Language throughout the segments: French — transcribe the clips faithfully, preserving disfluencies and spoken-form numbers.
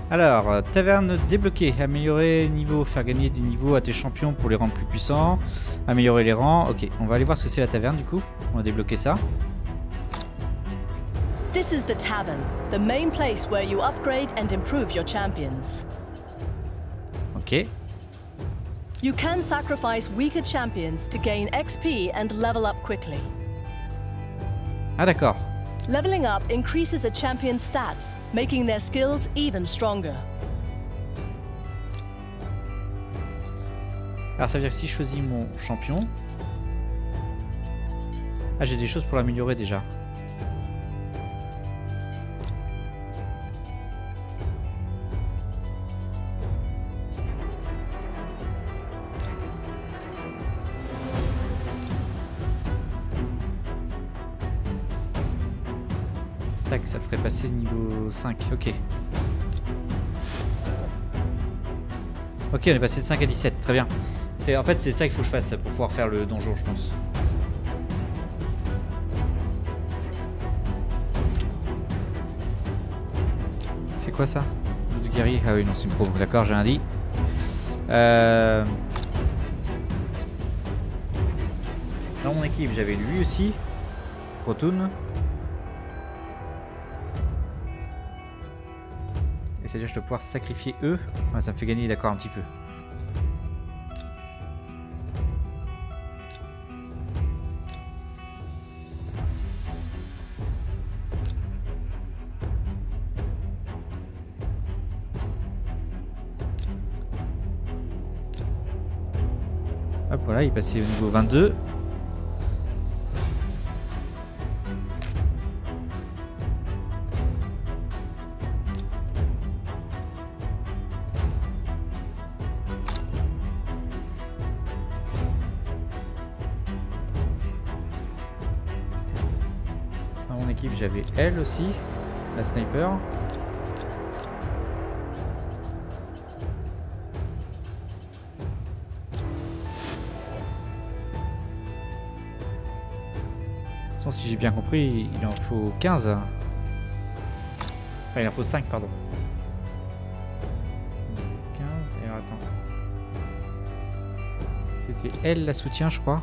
Alors, euh, taverne débloquée. Améliorer niveau, faire gagner des niveaux à tes champions pour les rendre plus puissants. Améliorer les rangs. Ok, on va aller voir ce que c'est la taverne du coup. On va débloquer ça. This is the tavern, the main place where you upgrade and improve your champions. Ok. You can sacrifice weaker champions to gain X P and level up quickly. Ah d'accord. Leveling up increases a champion's stats, making their skills even stronger. Alors ça veut dire que si je choisis mon champion... Ah j'ai des choses pour l'améliorer déjà. Tac, ça le ferait passer niveau cinq, ok. Ok, on est passé de cinq à dix-sept, très bien. En fait, c'est ça qu'il faut que je fasse pour pouvoir faire le donjon, je pense. C'est quoi ça? Du guerrier? Ah oui, non, c'est une promo, d'accord, j'ai rien dit. Euh... Dans mon équipe, j'avais lui aussi. Protoon. Et c'est-à-dire que je dois pouvoir sacrifier eux. Ouais, ça me fait gagner, d'accord, un petit peu. Hop, voilà, il est passé au niveau vingt-deux. Dans mon équipe, j'avais elle aussi, la sniper. Si j'ai bien compris, il en faut quinze. Enfin, il en faut cinq, pardon. quinze, et alors attends. C'était elle la soutien, je crois.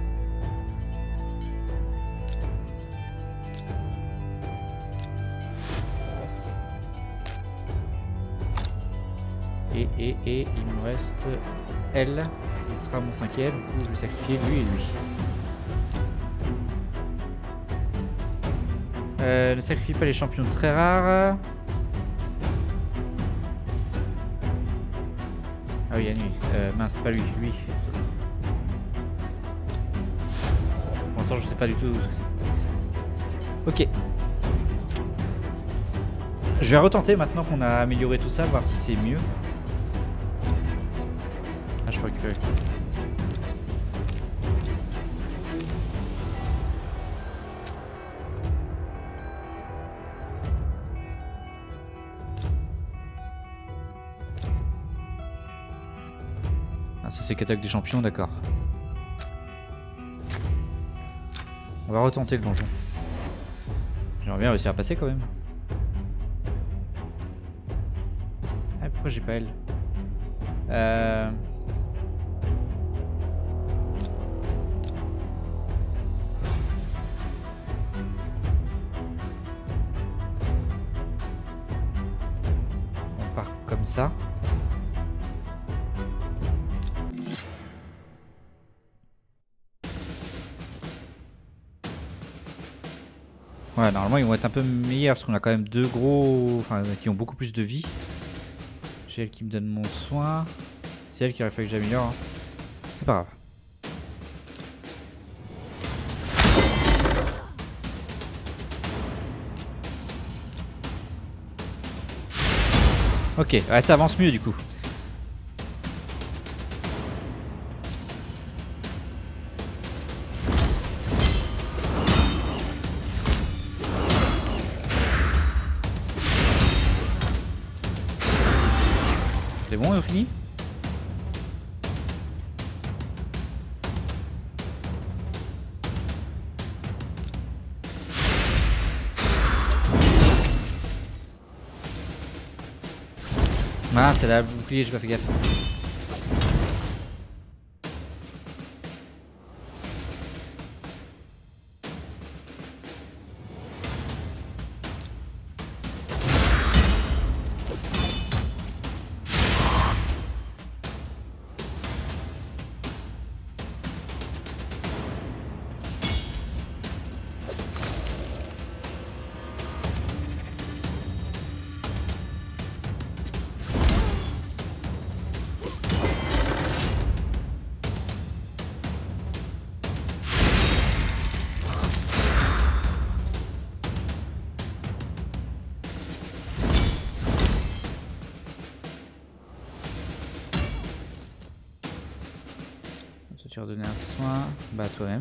Et, et, et, il me reste elle, qui sera mon cinquième. Du coup, je vais sacrifier lui et lui. Euh, ne sacrifie pas les champions très rares. Ah oui, il y a lui. Euh, mince, pas lui, lui. Pour l'instant, je sais pas du tout ce que c'est. Ok. Je vais retenter maintenant qu'on a amélioré tout ça, voir si c'est mieux. Ah, je peux récupérer. Ah, ça c'est catalogue des champions, d'accord. On va retenter le donjon. J'aimerais bien réussir à passer quand même. Ah, pourquoi j'ai pas elle? Euh... On part comme ça. Ouais, normalement ils vont être un peu meilleurs parce qu'on a quand même deux gros, enfin qui ont beaucoup plus de vie. J'ai elle qui me donne mon soin. C'est elle qui aurait fallu que j'améliore. Hein. C'est pas grave. Ok, ouais, ça avance mieux du coup. C'est bon, et on finit? Ah, c'est la bouclier, j'ai pas fait gaffe. Tu vas redonner un soin, bah toi-même.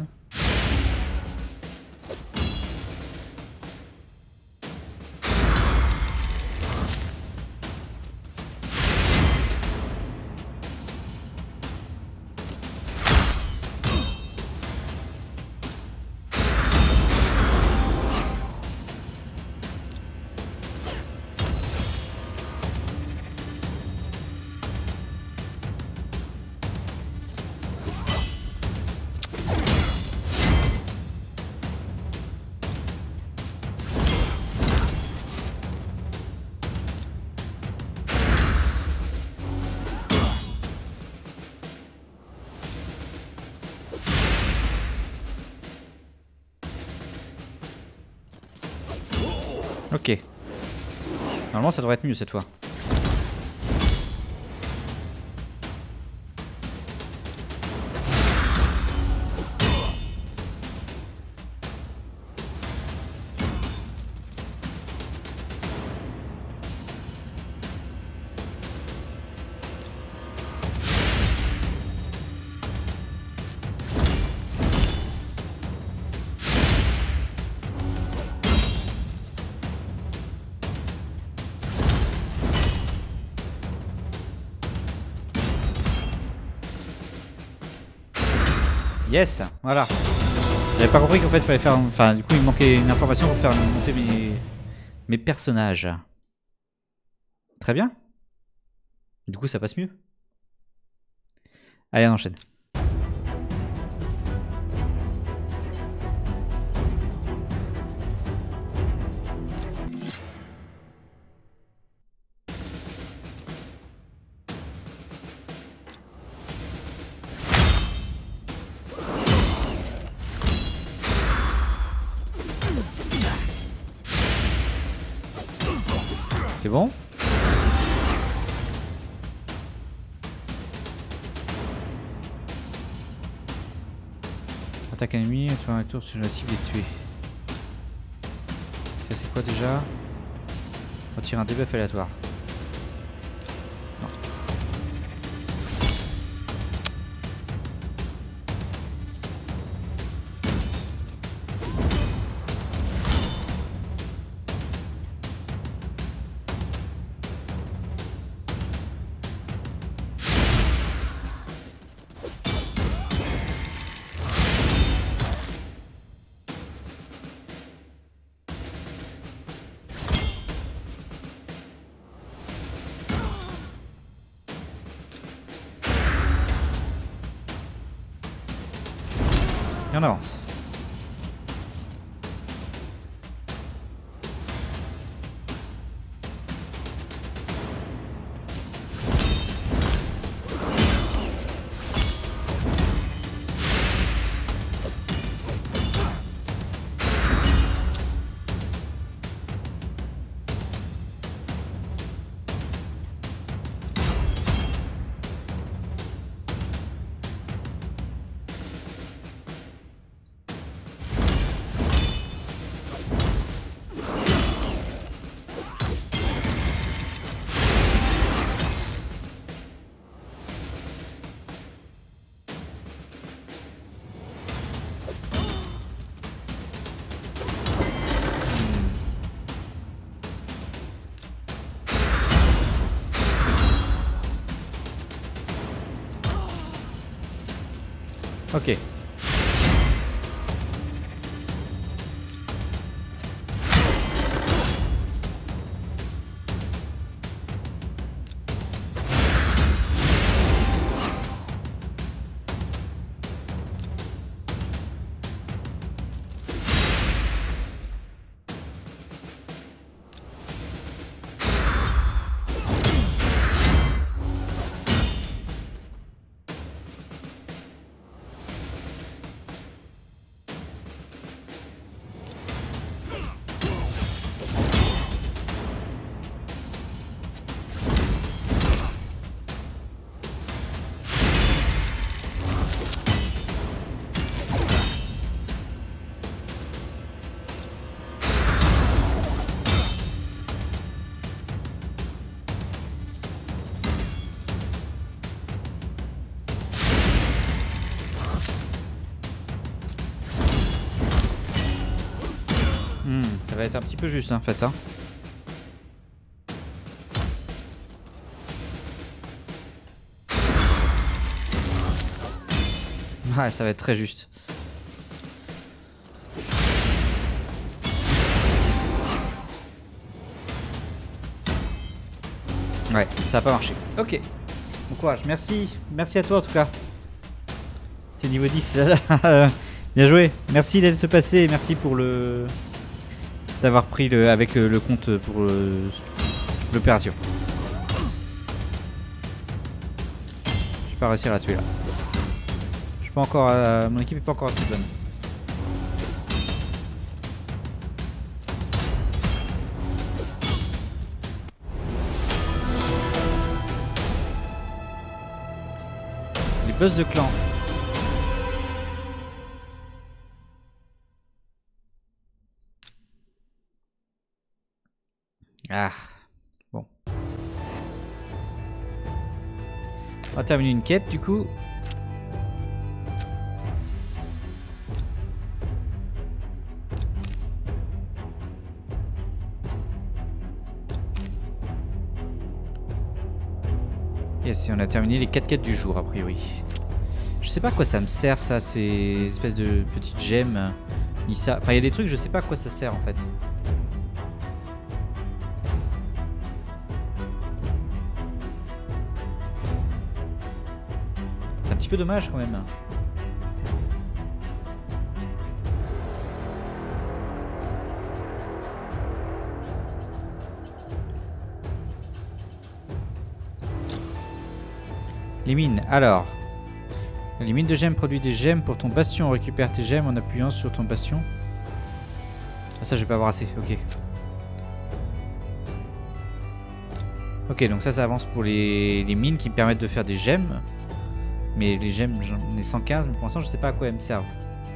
Ok. Normalement ça devrait être mieux cette fois. Yes, voilà. J'avais pas compris qu'en fait il fallait faire... Enfin du coup il me manquait une information pour faire monter mes, mes personnages. Très bien. Du coup ça passe mieux. Allez on enchaîne. C'est bon? Attaque ennemi, tu as un tour sur la cible et tuer. Ça c'est quoi déjà? Retire un debuff aléatoire. Non. Et on avance. Ok. va être un petit peu juste hein, en fait. Hein. Ouais, ça va être très juste. Ouais, ça a pas marché. Ok. Bon courage. Merci. Merci à toi en tout cas. C'est niveau dix. Bien joué. Merci d'être passé. Merci pour le... d'avoir pris le... avec le compte pour le... l'opération. Je vais pas réussir à la tuer là. Je suis pas encore... À... Mon équipe est pas encore assez bonne. Les boss de clan. Ah, bon. On va terminer une quête du coup. Yes, et on a terminé les quatre quêtes du jour a priori. Je sais pas à quoi ça me sert ça, ces espèces de petites gemmes. Ni ça. Enfin, il y a des trucs, je sais pas à quoi ça sert en fait. C'est un petit peu dommage quand même. Les mines, alors. Les mines de gemmes produisent des gemmes pour ton bastion. On récupère tes gemmes en appuyant sur ton bastion. Ah ça je vais pas avoir assez, ok. Ok, donc ça ça avance pour les, les mines qui me permettent de faire des gemmes. Mais les gemmes j'en ai cent quinze, mais pour l'instant je sais pas à quoi elles me servent.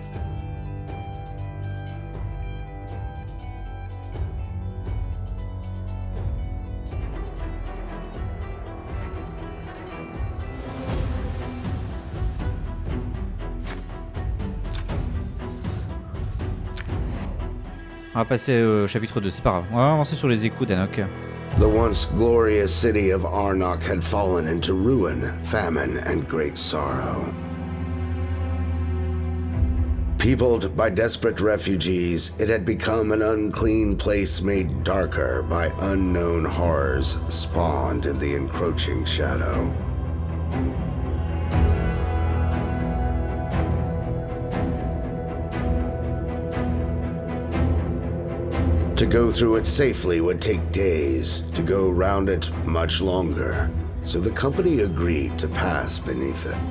On va passer au chapitre deux, c'est pas grave. On va avancer sur les échos d'Anok. The once glorious city of Arnok had fallen into ruin, famine, and great sorrow. Peopled by desperate refugees, it had become an unclean place made darker by unknown horrors spawned in the encroaching shadow. To go through it safely would take days, to go round it much longer, so the company agreed to pass beneath it.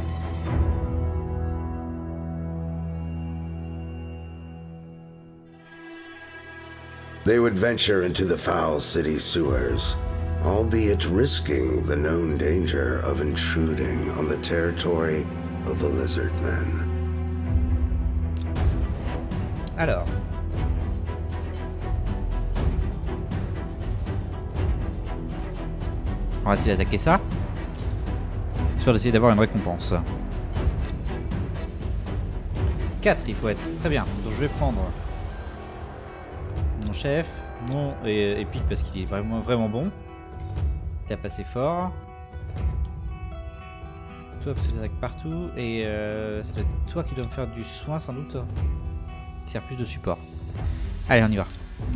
They would venture into the foul city sewers, albeit risking the known danger of intruding on the territory of the lizard men. Alors. On va essayer d'attaquer ça. Histoire d'essayer d'avoir une récompense. quatre il faut être. Très bien. Donc je vais prendre mon chef, mon et, et Pete parce qu'il est vraiment vraiment bon. Il tape assez fort. Toi parce que tu attaques partout. Et euh, ça doit être toi qui dois me faire du soin sans doute. Qui sert plus de support. Allez on y va.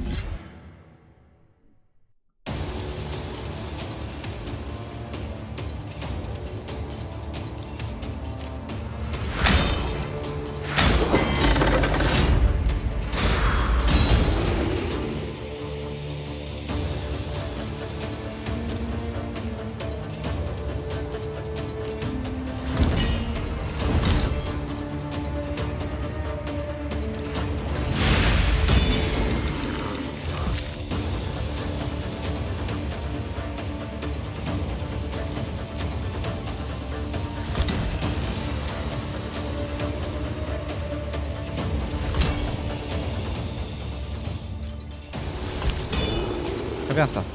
Très bien ça.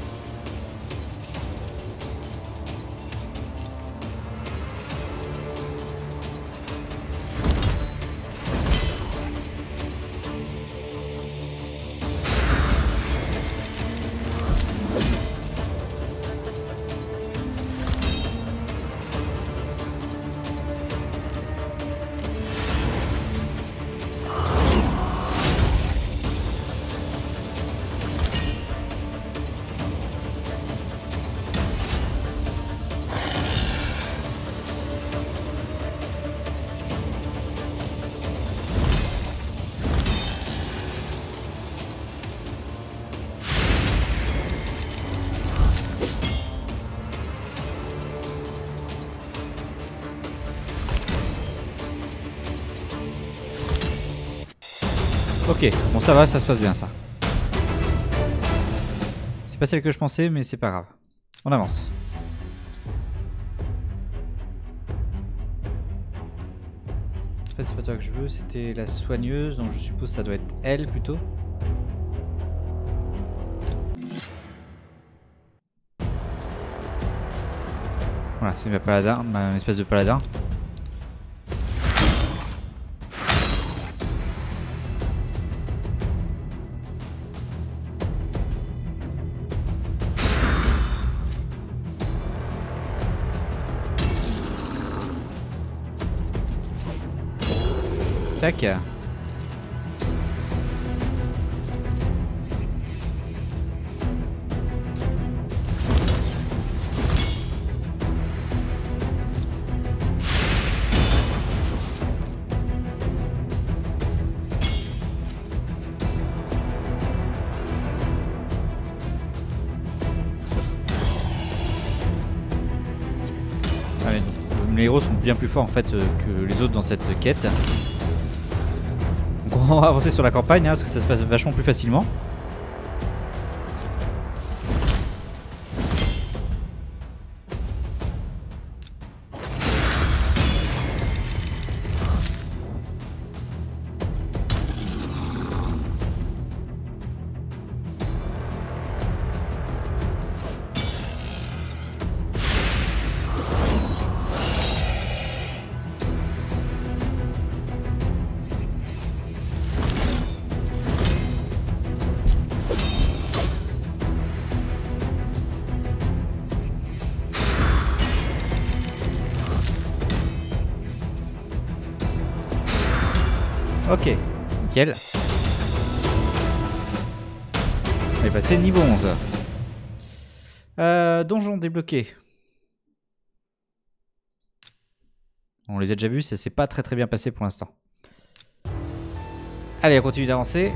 Ok, bon ça va, ça se passe bien ça. C'est pas celle que je pensais, mais c'est pas grave. On avance. En fait c'est pas toi que je veux, c'était la soigneuse, donc je suppose que ça doit être elle plutôt. Voilà, c'est ma paladin, ma espèce de paladin. Tac. Allez, les héros sont bien plus forts en fait euh, que les autres dans cette quête. Donc on va avancer sur la campagne hein, parce que ça se passe vachement plus facilement. Ok, nickel. On est passé niveau onze. Euh, donjon débloqué. On les a déjà vus, ça s'est pas très très bien passé pour l'instant. Allez, on continue d'avancer.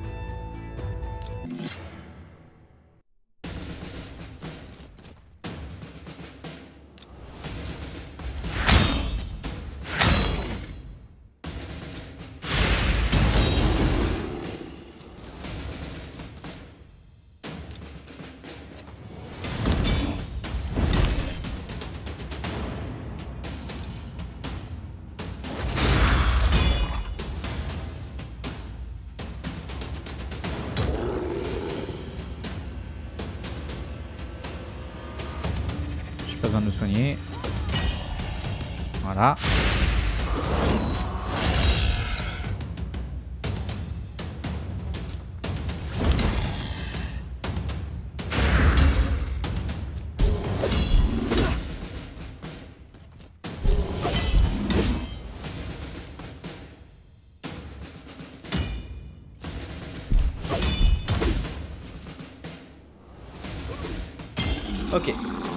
Pas besoin de me soigner. Voilà. Ok.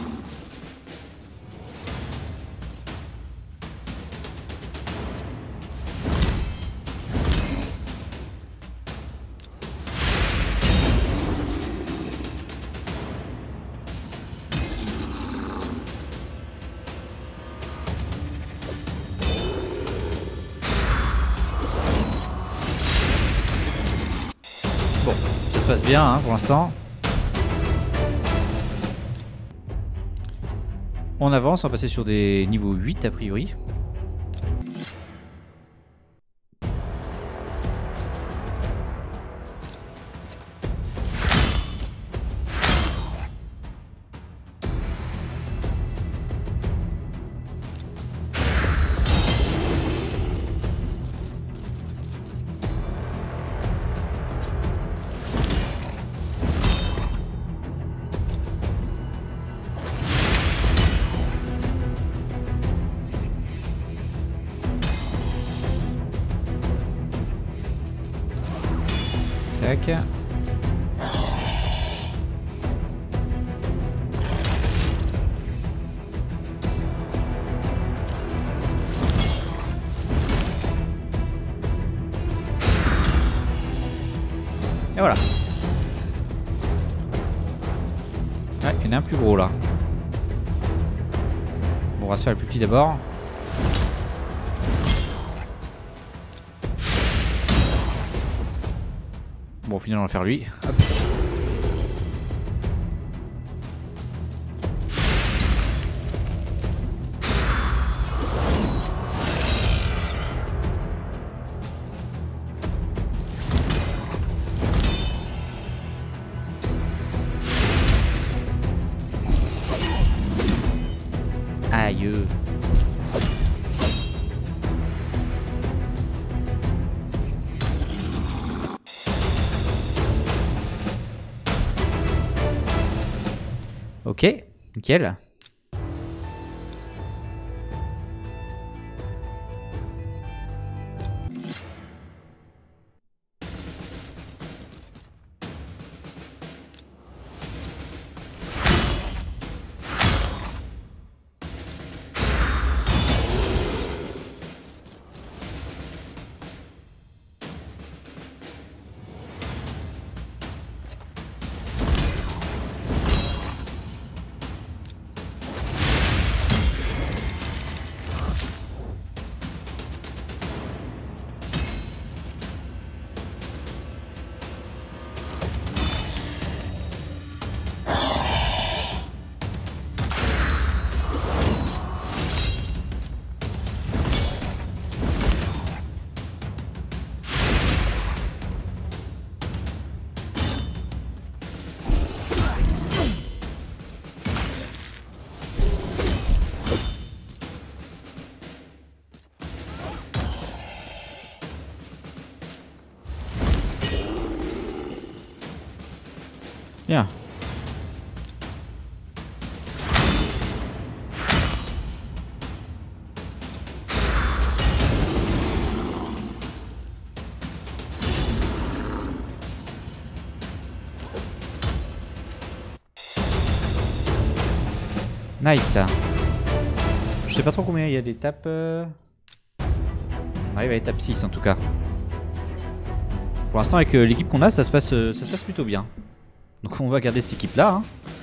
Bon, ça se passe bien hein, pour l'instant. On avance, on va passer sur des niveaux huit a priori. Tac. Et voilà. Ouais, il y en a un plus gros là. Bon, on va se faire le plus petit d'abord. Bon, au final, on va faire lui. Hop. Aïe. Ok, nickel. Bien. Nice. Je sais pas trop combien il y a d'étapes. Euh... On arrive à l'étape six en tout cas. Pour l'instant avec euh, l'équipe qu'on a, ça se passe, euh, ça se passe plutôt bien. Donc on va garder cette équipe là. Hein.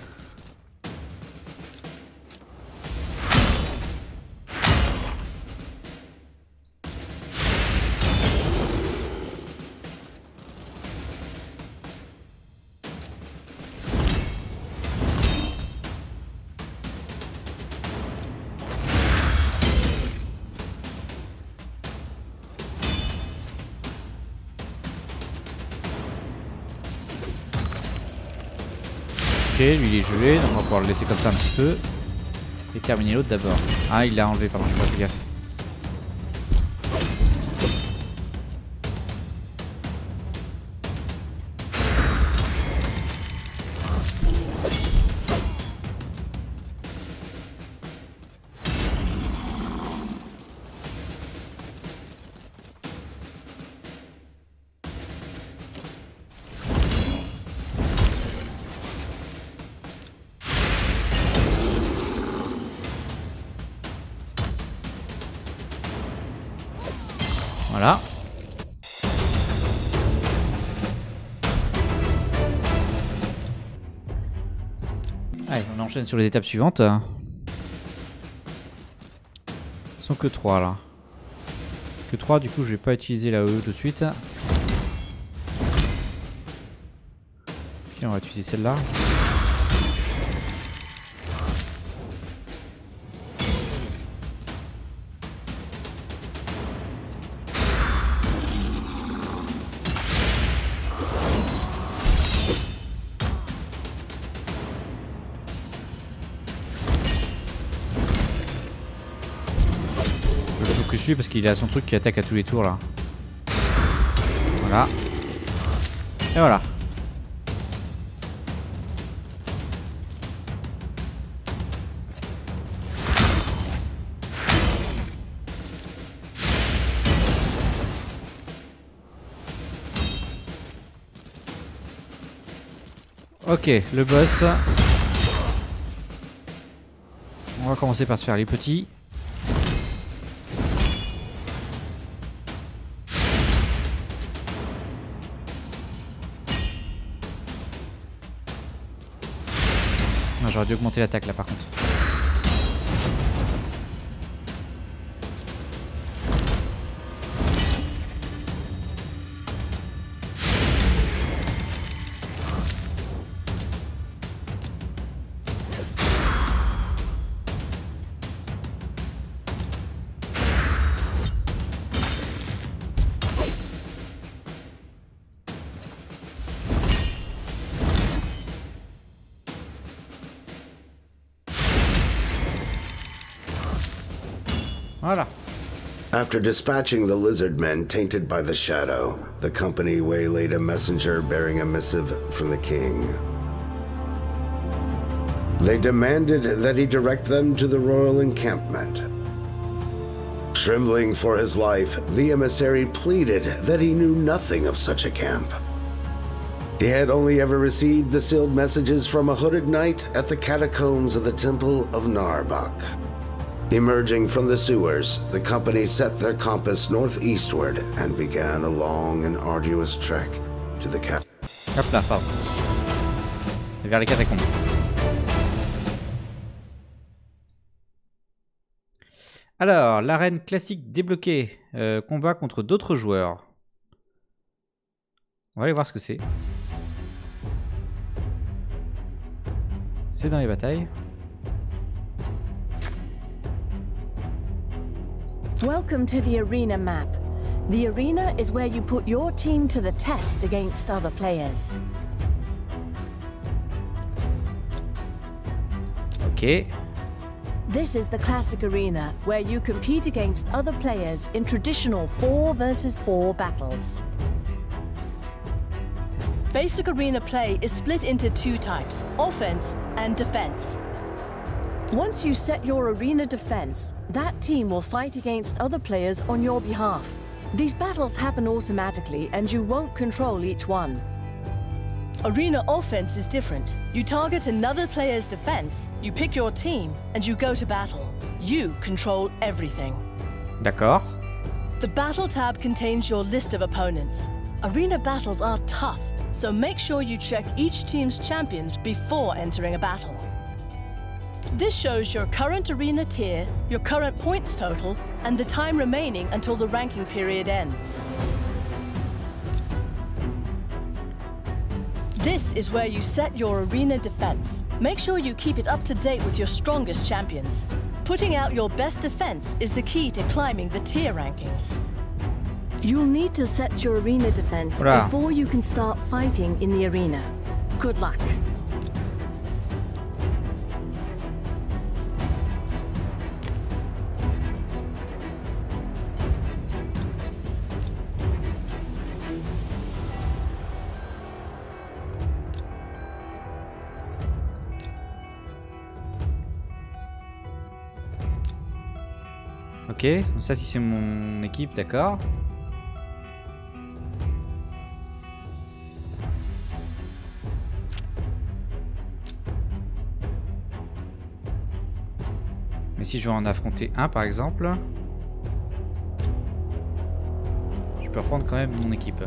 Lui il est gelé, donc on va pouvoir le laisser comme ça un petit peu. Et terminer l'autre d'abord. Ah il l'a enlevé, pardon, je n'ai pas fait gaffe. Voilà. Allez, on enchaîne sur les étapes suivantes. Ils sont que trois là. Que trois, du coup je vais pas utiliser la E tout de suite. Ok, on va utiliser celle-là. Lui parce qu'il a son truc qui attaque à tous les tours là. Voilà. Et voilà. Ok, le boss. On va commencer par se faire les petits. J'aurais dû augmenter l'attaque là par contre. Voilà. After dispatching the lizard men tainted by the shadow, the company waylaid a messenger bearing a missive from the king. They demanded that he direct them to the royal encampment. Trembling for his life, the emissary pleaded that he knew nothing of such a camp. He had only ever received the sealed messages from a hooded knight at the catacombs of the Temple of Narbak. Emerging from the sewers, the company set their compass northeastward and began a long and arduous trek to the cap. Hop là, pardon. Vers les catacombes. Alors, l'arène classique débloquée. Euh, combat contre d'autres joueurs. On va aller voir ce que c'est. C'est dans les batailles. Welcome to the arena map. The arena is where you put your team to the test against other players. Ok. This is the classic arena, where you compete against other players in traditional four versus four battles. Basic arena play is split into two types, offense and defense. Once you set your arena defense, that team will fight against other players on your behalf. These battles happen automatically and you won't control each one. Arena offense is different. You target another player's defense, you pick your team, and you go to battle. You control everything. D'accord. The battle tab contains your list of opponents. Arena battles are tough, so make sure you check each team's champions before entering a battle. This shows your current arena tier, your current points total, and the time remaining until the ranking period ends. This is where you set your arena defense. Make sure you keep it up to date with your strongest champions. Putting out your best defense is the key to climbing the tier rankings. You'll need to set your arena defense Hola. before you can start fighting in the arena. Good luck. Ok, donc ça si c'est mon équipe, d'accord. Mais si je veux en affronter un par exemple, je peux reprendre quand même mon équipe.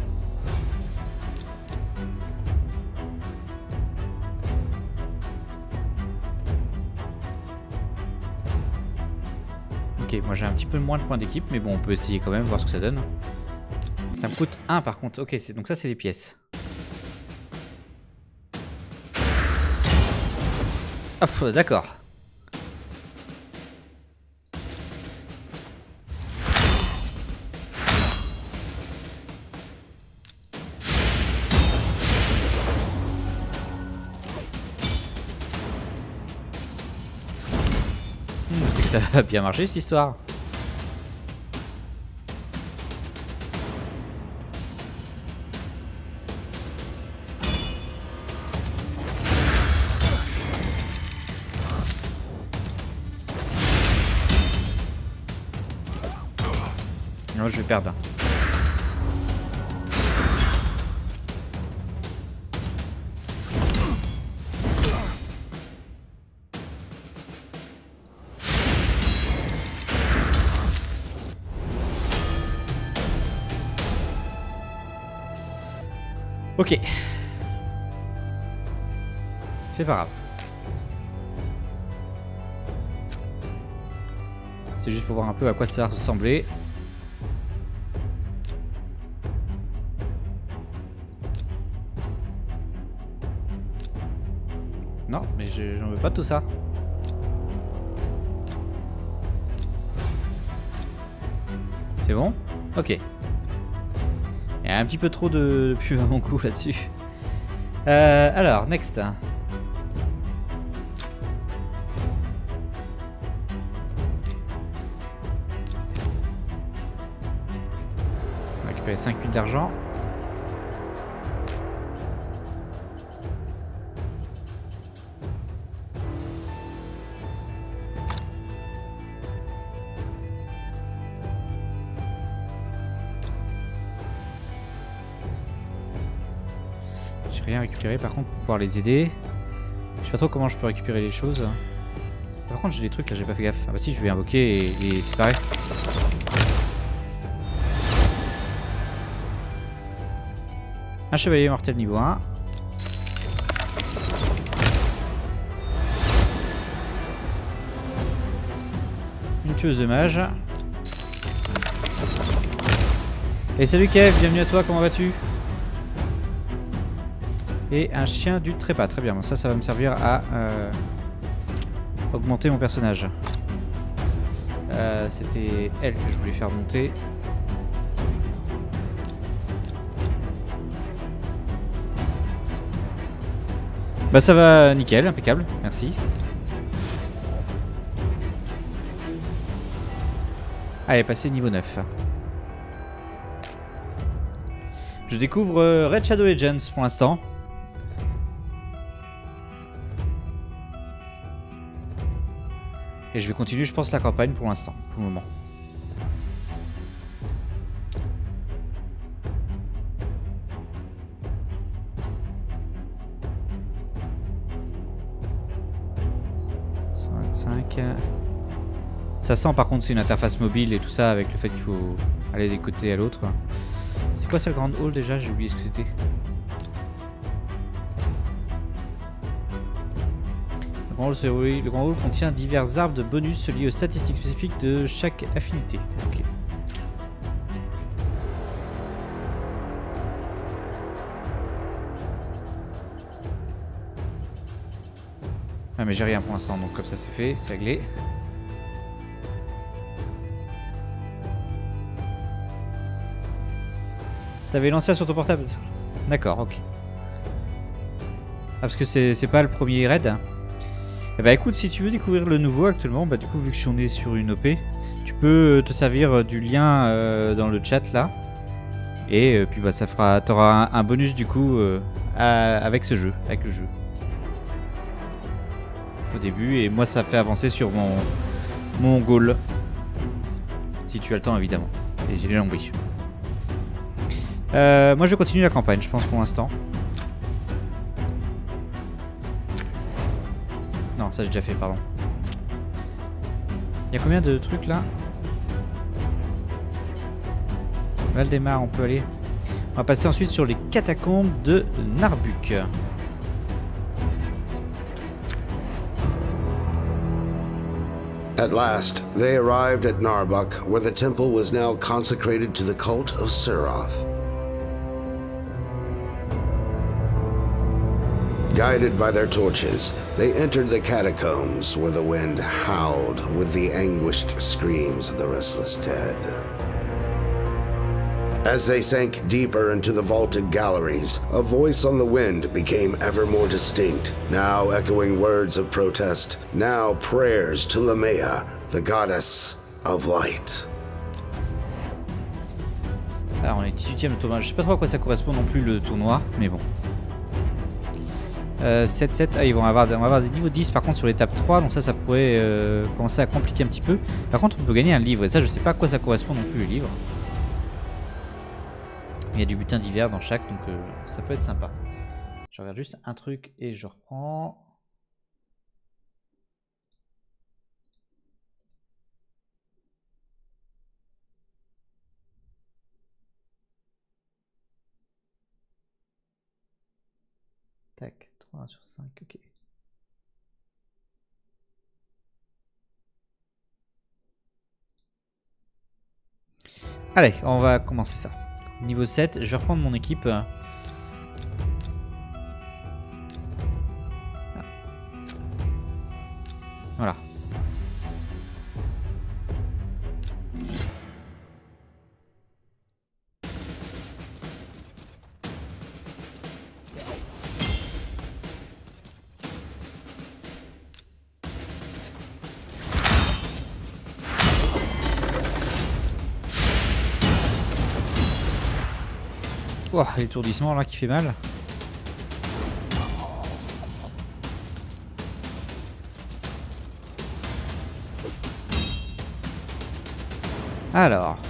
Ok, moi j'ai un petit peu moins de points d'équipe, mais bon, on peut essayer quand même, voir ce que ça donne. Ça me coûte un par contre. Ok, donc ça c'est les pièces. Ah, d'accord. Ça a bien marché cette histoire. Non, je vais perdre là. Ok. C'est pas grave. C'est juste pour voir un peu à quoi ça va ressembler. Non, mais j'en veux pas de tout ça. C'est bon? Ok. Il y a un petit peu trop de pub à mon coup là-dessus. Euh, alors, next. récupérer cinq mille d'argent. J'ai rien récupéré par contre pour pouvoir les aider. Je sais pas trop comment je peux récupérer les choses. Par contre j'ai des trucs là, j'ai pas fait gaffe. Ah bah si, je vais invoquer et, et c'est pareil. Un chevalier mortel niveau un. Une tueuse de mage. Et salut Kev, bienvenue à toi, comment vas-tu? Et un chien du trépas, très bien. Bon, ça, ça va me servir à euh, augmenter mon personnage. Euh, C'était elle que je voulais faire monter. Bah ça va nickel, impeccable, merci. Allez, passer niveau neuf. Je découvre euh, Red Shadow Legends pour l'instant. Et je vais continuer, je pense, la campagne pour l'instant, pour le moment. cent vingt-cinq. Ça sent par contre c'est une interface mobile et tout ça avec le fait qu'il faut aller des côtés à l'autre. C'est quoi ça le Grand Hall déjà? J'ai oublié ce que c'était. Le Grand Hall, oui, le Grand Hall contient divers arbres de bonus liés aux statistiques spécifiques de chaque affinité. Ok. Ah mais j'ai rien pour l'instant, donc comme ça c'est fait, c'est réglé. T'avais lancé ça sur ton portable? D'accord, ok. Ah parce que c'est pas le premier raid. Eh bah écoute, si tu veux découvrir le nouveau actuellement, bah du coup vu que on est sur une O P, tu peux te servir du lien euh, dans le chat là. Et euh, puis bah ça fera, t'auras un, un bonus du coup euh, à, avec ce jeu, avec le jeu. Au début, et moi ça fait avancer sur mon, mon goal. Si tu as le temps évidemment. Et j'ai l'envie. Euh, moi je continue la campagne je pense pour l'instant. Non ça j'ai déjà fait pardon. Il y a combien de trucs là? Valdemar on peut aller. On va passer ensuite sur les catacombes de Narbuk. At last, they arrived at Narbuk, where the temple was now consecrated to the cult of Suroth. Guided by their torches, they entered the catacombs where the wind howled with the anguished screams of the restless dead. As they sank deeper into the vaulted galleries, a voice on the wind became ever more distinct, now echoing words of protest, now prayers to Lamea, the goddess of light. Alors on est dix-huitième tournoi, je sais pas trop à quoi ça correspond non plus le tournoi, mais bon. Euh, sept sept, ah, ils vont avoir, on va avoir des niveaux dix par contre sur l'étape trois, donc ça ça pourrait euh, commencer à compliquer un petit peu. Par contre on peut gagner un livre, et ça je sais pas à quoi ça correspond non plus le livre. Il y a du butin d'hiver dans chaque, donc euh, ça peut être sympa. Je regarde juste un truc et je reprends. Tac, trois sur cinq, ok. Allez, on va commencer ça. Niveau sept, je vais reprendre mon équipe. Voilà. Oh, l'étourdissement là qui fait mal. Alors.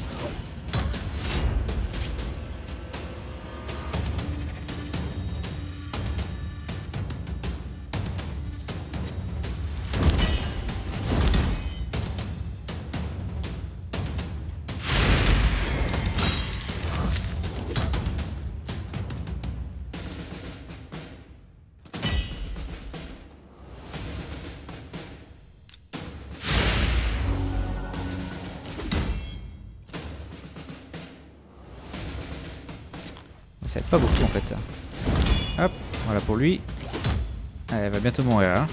Ça aide pas beaucoup en fait. Hop, voilà pour lui. Elle va bientôt mourir hein.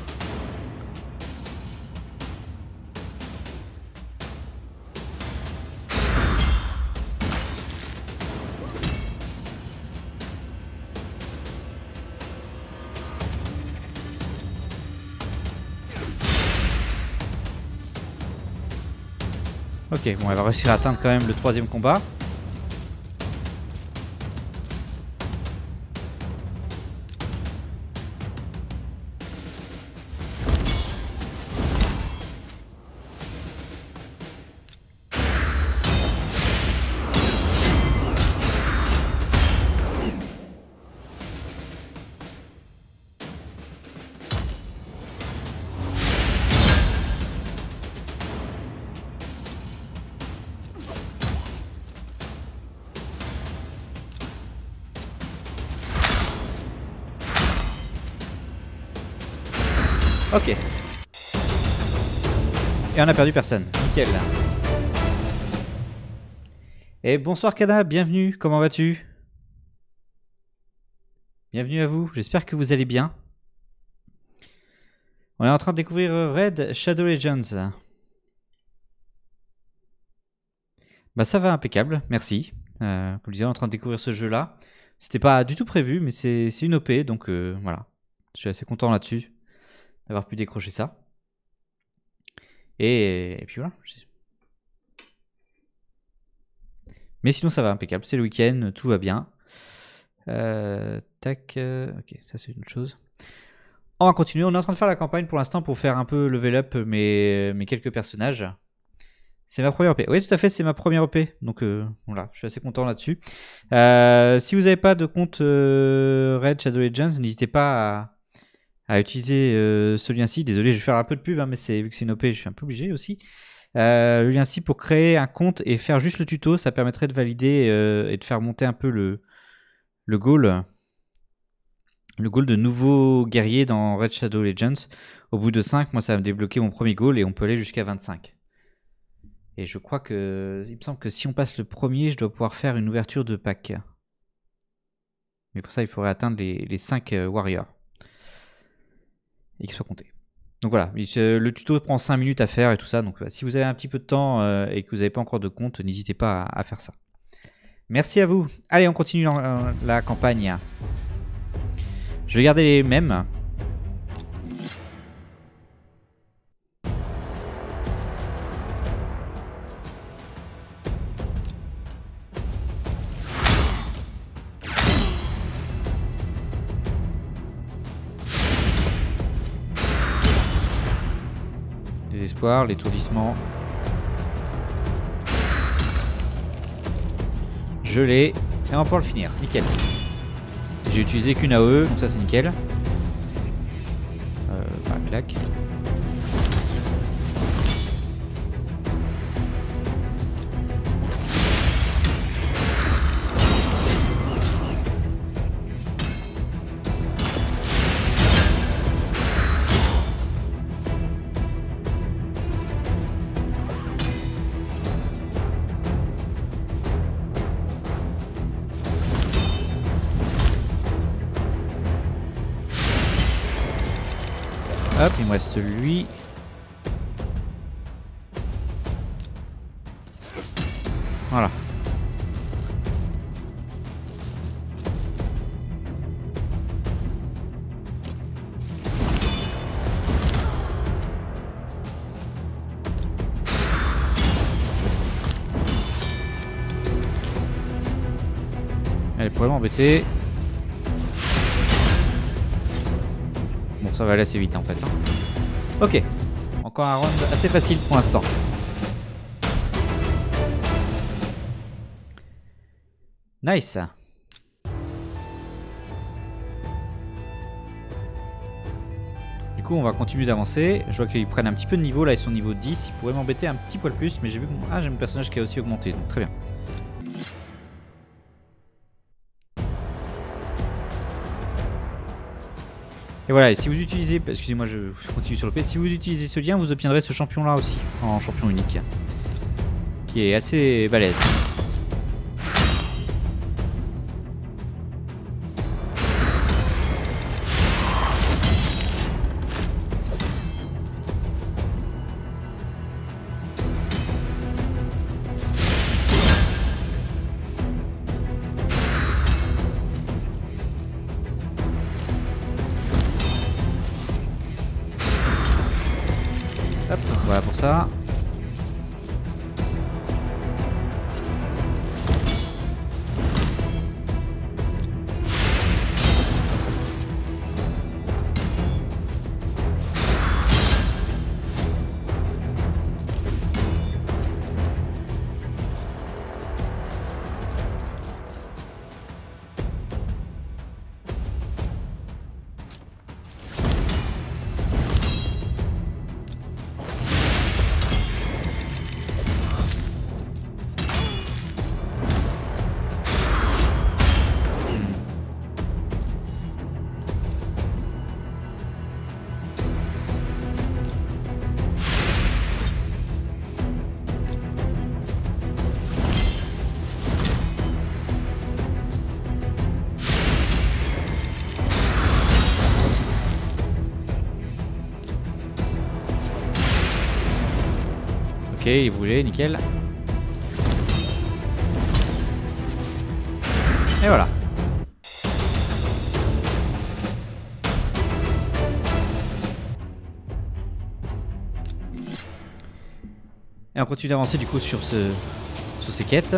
Ok, bon elle va réussir à atteindre quand même le troisième combat. Ok. Et on a perdu personne. Nickel. Et bonsoir Kana, bienvenue. Comment vas-tu? Bienvenue à vous. J'espère que vous allez bien. On est en train de découvrir Raid Shadow Legends. Bah ça va impeccable, merci. Euh, comme je disais, on est en train de découvrir ce jeu-là. C'était pas du tout prévu, mais c'est une O P, donc euh, voilà. Je suis assez content là-dessus d'avoir pu décrocher ça. Et, et puis voilà. Mais sinon ça va impeccable, c'est le week-end, tout va bien. Euh, tac, euh, ok, ça c'est une chose. On va continuer, on est en train de faire la campagne pour l'instant pour faire un peu level up mes, mes quelques personnages. C'est ma première O P. Oui, tout à fait, c'est ma première O P. Donc euh, voilà, je suis assez content là-dessus. Euh, si vous n'avez pas de compte euh, Raid Shadow Legends, n'hésitez pas à, à utiliser euh, ce lien-ci. Désolé, je vais faire un peu de pub, hein, mais vu que c'est une O P, je suis un peu obligé aussi. Euh, le lien-ci pour créer un compte et faire juste le tuto, ça permettrait de valider euh, et de faire monter un peu le, le goal. Le goal de nouveaux guerriers dans Raid Shadow Legends. Au bout de cinq, moi ça va me débloquer mon premier goal et on peut aller jusqu'à vingt-cinq. Et je crois que, il me semble que si on passe le premier, je dois pouvoir faire une ouverture de pack. Mais pour ça, il faudrait atteindre les, les cinq warriors. Et qu'ils soient comptés. Donc voilà, le tuto prend cinq minutes à faire et tout ça. Donc si vous avez un petit peu de temps euh, et que vous n'avez pas encore de compte, n'hésitez pas à, à faire ça. Merci à vous. Allez, on continue la, la campagne. Je vais garder les mêmes. Désespoir, l'étourdissement. Je l'ai. Et on va pouvoir le finir. Nickel. J'ai utilisé qu'une A E, donc ça c'est nickel. Euh, bah, clac. Hop, il me reste lui. Voilà. Elle pourrait m'embêter. Bon, ça va aller assez vite en fait. Hein. Ok. Encore un round assez facile pour l'instant. Nice. Du coup, on va continuer d'avancer. Je vois qu'ils prennent un petit peu de niveau. Là, ils sont niveau dix. Ils pourraient m'embêter un petit poil plus. Mais j'ai vu que mon... ah, j'ai mon personnage qui a aussi augmenté. Donc, très bien. Et voilà, et si vous utilisez, excusez-moi, je continue sur le P, si vous utilisez ce lien, vous obtiendrez ce champion-là aussi, en champion unique, qui est assez balèze. Hop, voilà pour ça. Ok, il voulait, nickel. Et voilà. Et on continue d'avancer du coup sur, ce, sur ces quêtes.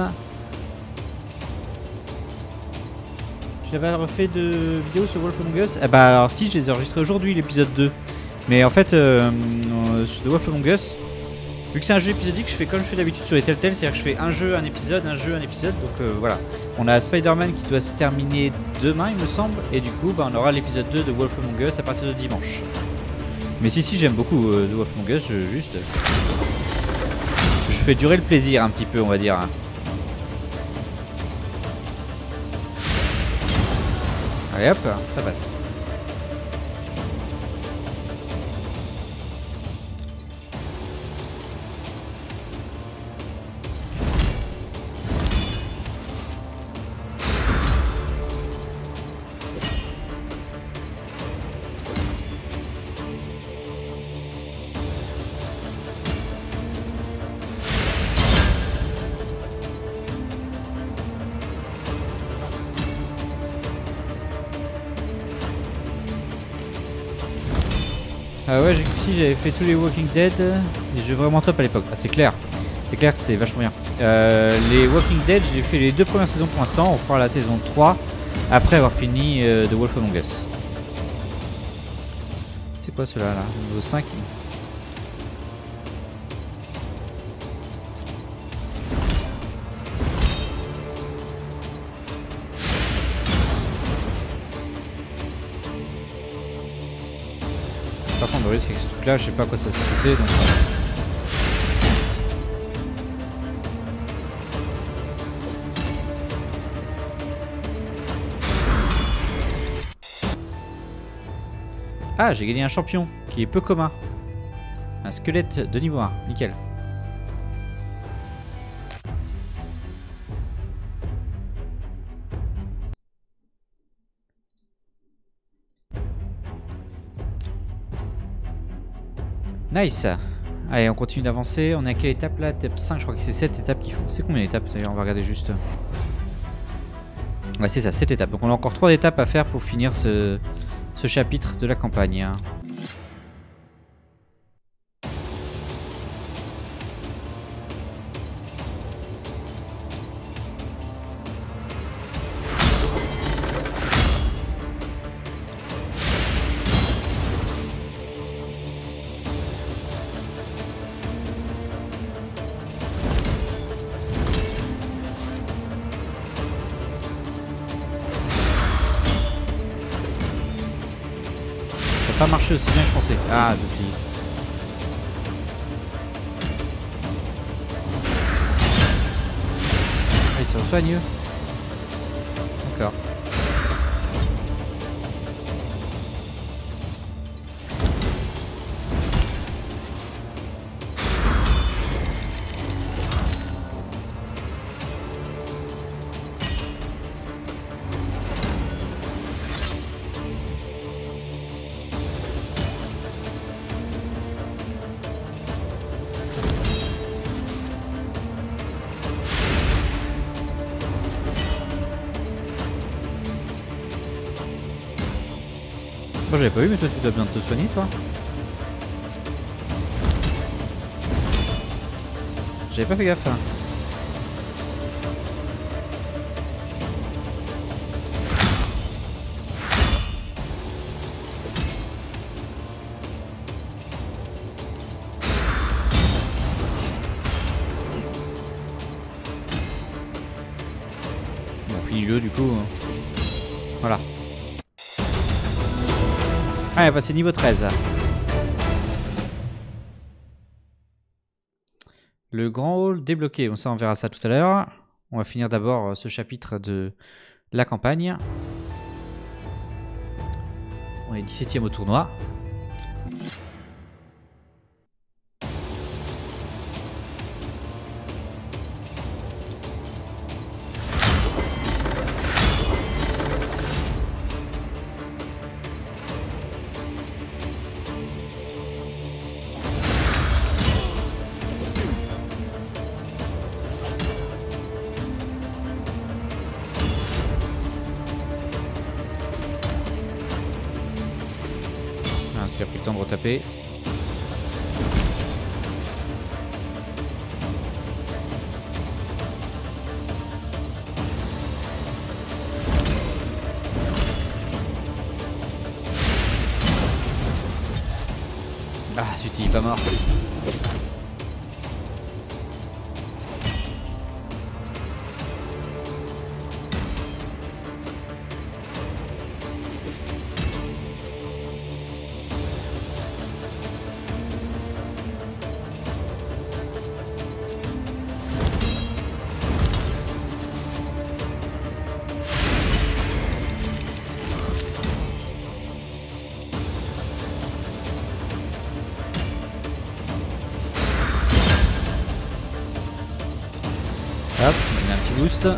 J'avais refait de vidéos sur Wolf Among Us. Eh bah alors si, je les ai enregistrés aujourd'hui, l'épisode deux. Mais en fait, euh, euh, sur The Wolf Among Us, vu que c'est un jeu épisodique, je fais comme je fais d'habitude sur les Telltale, c'est-à-dire que je fais un jeu, un épisode, un jeu, un épisode. Donc euh, voilà. On a Spider-Man qui doit se terminer demain, il me semble. Et du coup, bah, on aura l'épisode deux de Wolf Among Us à partir de dimanche. Mais si, si, j'aime beaucoup euh, The Wolf Among Us, je, juste... Je fais durer le plaisir un petit peu, on va dire. Hein. Allez hop, ça passe. Ah ouais, si j'avais fait tous les Walking Dead, des jeux vraiment top à l'époque. Ah, c'est clair, c'est clair que c'est vachement bien. Euh, les Walking Dead, j'ai fait les deux premières saisons pour l'instant. On fera la saison trois après avoir fini euh, The Wolf Among Us. C'est quoi cela là? Niveau cinq. Par contre, le risque avec ce truc là, je sais pas à quoi ça se fait donc. Ah, j'ai gagné un champion qui est peu commun. Un squelette de niveau un, nickel. Nice. Allez, on continue d'avancer. On est à quelle étape là? Étape cinq, je crois que c'est sept étapes qu'il faut. C'est combien d'étapes d'ailleurs? On va regarder juste. Ouais, c'est ça, sept étapes. Donc on a encore trois étapes à faire pour finir ce, ce chapitre de la campagne. pas marché aussi bien que je pensais. Ah, bouclier. Ah, il se soigne eux. D'accord. Moi j'avais pas vu, mais toi tu dois bien te soigner toi. J'avais pas fait gaffe. Hein. Bon, finis-le du coup. Hein. Voilà. Allez, passé niveau treize. Le grand hall débloqué. Bon, ça, on verra ça tout à l'heure. On va finir d'abord ce chapitre de la campagne. On est dix-septième au tournoi. Il a pris le temps de retaper. Ah, zut, il est pas mort. Hop, on a un petit boost.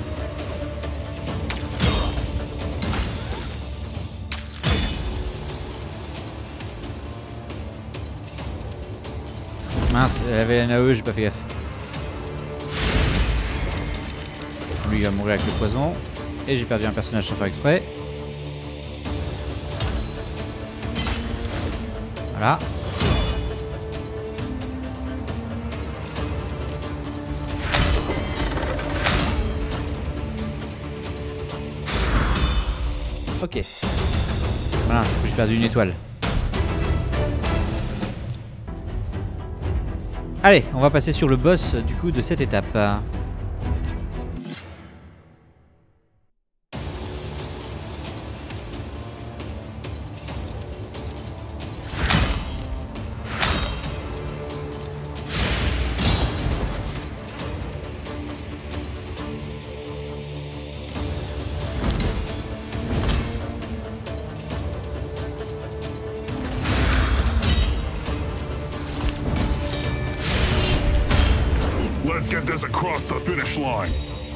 Mince, elle avait un A E, j'ai pas fait gaffe. Lui il va mourir avec le poison. Et j'ai perdu un personnage sans faire exprès. Voilà. Ok. Voilà, j'ai perdu une étoile. Allez, on va passer sur le boss du coup de cette étape. Let's get this across the finish line.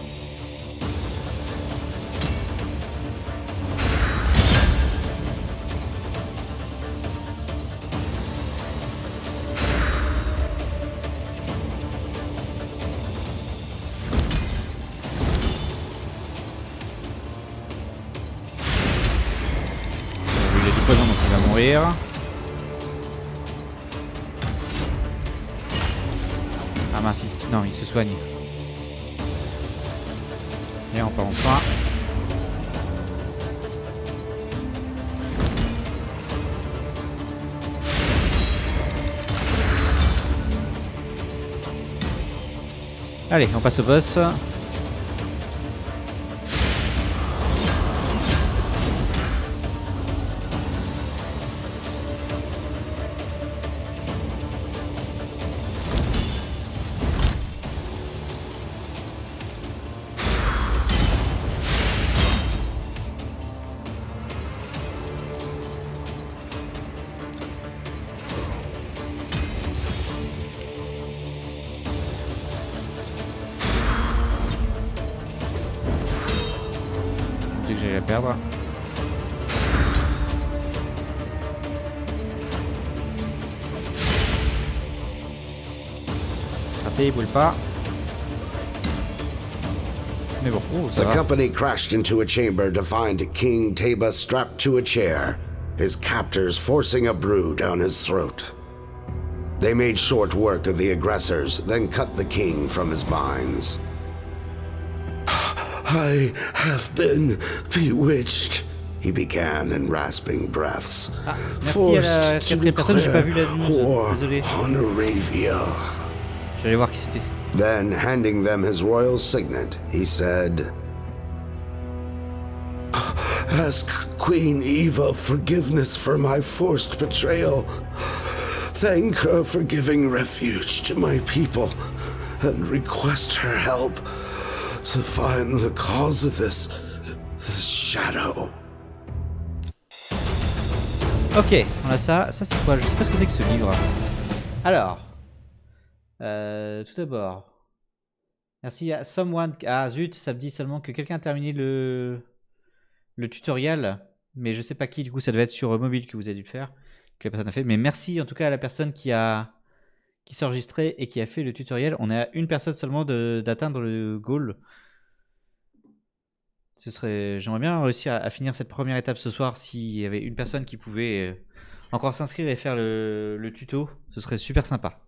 Il a du poison donc il va mourir. Ah mince, il, non, il se soigne. Et on part en soin. Allez, on passe au boss. j'allais la perdre. Raté, il brûle pas. Mais bon, oh, ça The va. company crashed into a chamber to find King Teba strapped to a chair, his captors forcing a brew down his throat. They made short work of the aggressors, then cut the king from his binds. I have been bewitched, he began in rasping breaths. Ah, merci à la quatrième personne, j'ai pas vu la news, war désolé. on Aravia. Je vais aller voir qui c'était. Then, handing them his royal signet, he said, "Ask Queen Eva forgiveness for my forced betrayal. Thank her for giving refuge to my people, and request her help to find the cause of this, this shadow." Ok, on a ça. Ça c'est quoi? Je sais pas ce que c'est que ce livre. Alors, euh, tout d'abord, merci à Someone. Ah zut, ça me dit seulement que quelqu'un a terminé le le tutoriel, mais je sais pas qui. Du coup, ça devait être sur mobile que vous avez dû le faire, que la personne a fait. Mais merci en tout cas à la personne qui a qui s'est enregistrée et qui a fait le tutoriel. On est à une personne seulement d'atteindre le goal. Ce serait, j'aimerais bien réussir à, à finir cette première étape ce soir. S'il y avait une personne qui pouvait euh, encore s'inscrire et faire le, le tuto, ce serait super sympa.